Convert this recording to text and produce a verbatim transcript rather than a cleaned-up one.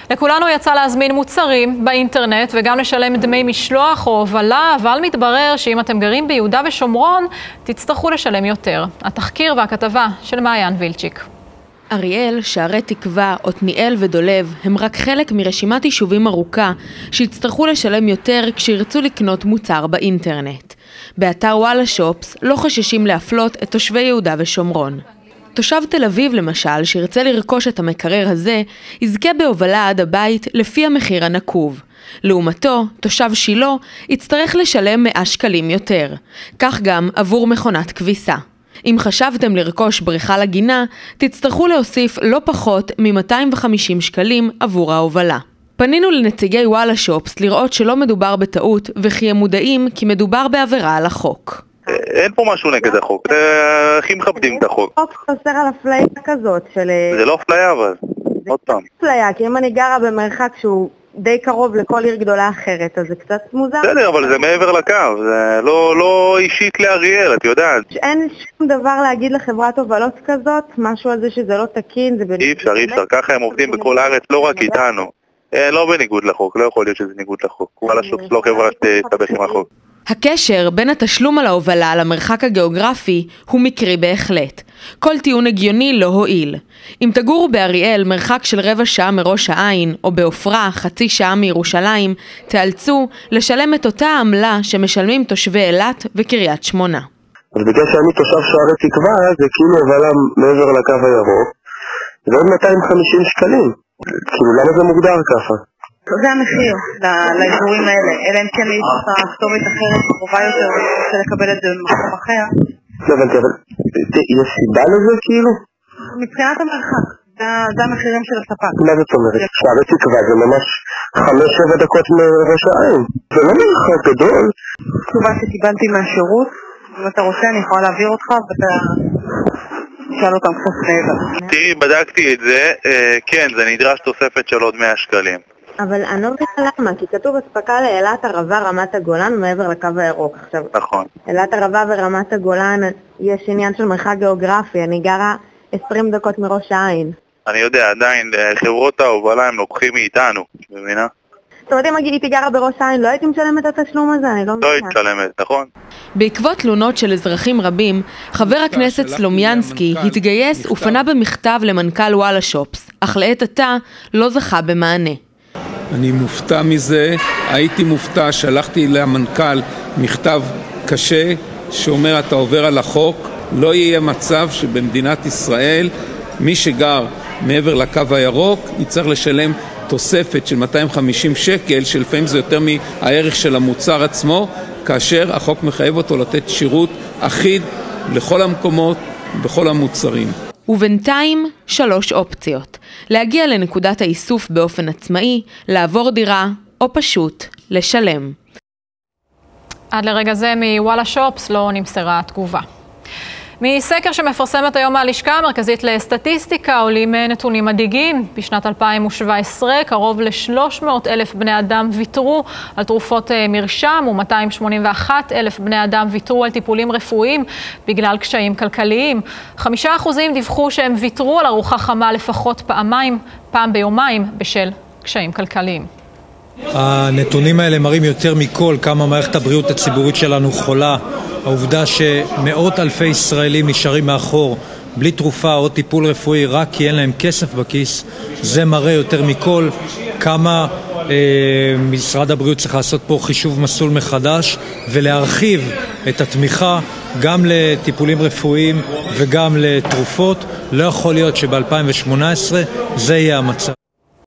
לכולנו יצא להזמין מוצרים באינטרנט וגם לשלם דמי משלוח או הובלה, אבל מתברר שאם אתם גרים ביהודה ושומרון, תצטרכו לשלם יותר. התחקיר והכתבה של מעיין וילצ'יק. אריאל, שערי תקווה, עתניאל ודולב הם רק חלק מרשימת יישובים ארוכה שיצטרכו לשלם יותר כשירצו לקנות מוצר באינטרנט. באתר וואלה שופס לא חוששים להפלות את תושבי יהודה ושומרון. תושב תל אביב למשל, שירצה לרכוש את המקרר הזה, יזכה בהובלה עד הבית לפי המחיר הנקוב. לעומתו, תושב שילה יצטרך לשלם מאה שקלים יותר. כך גם עבור מכונת כביסה. אם חשבתם לרכוש בריכה לגינה, תצטרכו להוסיף לא פחות מ-מאתיים וחמישים שקלים עבור ההובלה. פנינו לנציגי וואלה שופס לראות שלא מדובר בטעות, וכי הם מודעים כי מדובר בעבירה על החוק. אין פה משהו נגד החוק, הכי מכבדים את החוק. החוק חוסר על אפליה כזאת של... זה לא אפליה אבל, עוד פעם. זה אפליה, כי אם אני גרה במרחק שהוא די קרוב לכל עיר גדולה אחרת, אז זה קצת מוזר. בסדר, אבל זה מעבר לקו, זה לא, לא אישית לאריאל, את יודעת. אין שום דבר להגיד לחברת הובלות כזאת, משהו על זה שזה לא תקין, זה... אי אפשר, אי אפשר, ככה הם עובדים בכל הארץ, לא רק איתנו. לא בניגוד לחוק, לא יכול להיות שזה ניגוד לחוק. וואלה שופס לא חברת תסתבך עם החוק. הקשר בין התשלום על ההובלה למרחק הגיאוגרפי הוא מקרי בהחלט. כל טיעון הגיוני לא הועיל. אם תגורו באריאל מרחק של רבע שעה מראש העין, או באופרה חצי שעה מירושלים, תאלצו לשלם את אותה העמלה שמשלמים תושבי אילת וקריית שמונה. אז בגלל שאני תושב שערי תקווה, זה כאילו הובלה מעבר לקו הירוק, זה עוד מאתיים וחמישים שקלים. כאילו למה זה מוגדר ככה? זה המחיר לאזורים האלה, אלא אם כן יש לך כתובת אחרת קרובה יותר ורוצה לקבל את זה במקום אחר. לא הבנתי, אבל יש סיבה לזה כאילו? מבחינת המרחק, זה המחירים של הספק. מה זאת אומרת? שערי תקווה זה ממש חמש שבע דקות מראש העין. זה לא מרחק גדול. תשובה שקיבלתי מהשירות, אם אתה רוצה אני יכולה להעביר אותך ואתה... שאל אותם קצת מעבר. תראי, בדקתי את זה, כן, זה נדרש תוספת של עוד מאה שקלים. אבל אני לא מבינה למה, כי כתוב אספקה לאילת ערבה רמת הגולן מעבר לקו הירוק. עכשיו, נכון. אילת ערבה ורמת הגולן יש עניין של מרחק גיאוגרפי, אני גרה עשרים דקות מראש העין. אני יודע, עדיין, חברות ההובלה הם לוקחים מאיתנו, מבינה? זאת אומרת, אם הייתי גרה בראש העין, לא הייתי משלמת את התשלום הזה, אני לא מבינה. לא היית משלמת, נכון? בעקבות תלונות של אזרחים רבים, חבר הכנסת סלומיאנסקי התגייס ופנה במכתב למנכ"ל וואלה שופס, אך לעת עתה לא זכה במענה. אני מופתע מזה, הייתי מופתע, שלחתי למנכ"ל מכתב קשה שאומר אתה עובר על החוק, לא יהיה מצב שבמדינת ישראל מי שגר מעבר לקו הירוק יצטרך לשלם תוספת של מאתיים וחמישים שקל, שלפעמים זה יותר מהערך של המוצר עצמו, כאשר החוק מחייב אותו לתת שירות אחיד לכל המקומות, בכל המוצרים. ובינתיים שלוש אופציות: להגיע לנקודת האיסוף באופן עצמאי, לעבור דירה, או פשוט לשלם. עד לרגע זה מוואלה שופס לא נמסרה תגובה. מסקר שמפרסמת היום הלשכה המרכזית לסטטיסטיקה עולים נתונים מדאיגים. בשנת אלפיים שבע עשרה קרוב ל-שלוש מאות אלף בני אדם ויתרו על תרופות מרשם ו-מאתיים שמונים ואחד אלף בני אדם ויתרו על טיפולים רפואיים בגלל קשיים כלכליים. חמישה אחוזים דיווחו שהם ויתרו על ארוחה חמה לפחות פעמיים, פעם ביומיים בשל קשיים כלכליים. הנתונים האלה מראים יותר מכל כמה מערכת הבריאות הציבורית שלנו חולה. העובדה שמאות אלפי ישראלים נשארים מאחור בלי תרופה או טיפול רפואי רק כי אין להם כסף בכיס, זה מראה יותר מכל כמה אה, משרד הבריאות צריך לעשות פה חישוב מסלול מחדש ולהרחיב את התמיכה גם לטיפולים רפואיים וגם לתרופות. לא יכול להיות שב-אלפיים שמונה עשרה זה יהיה המצב.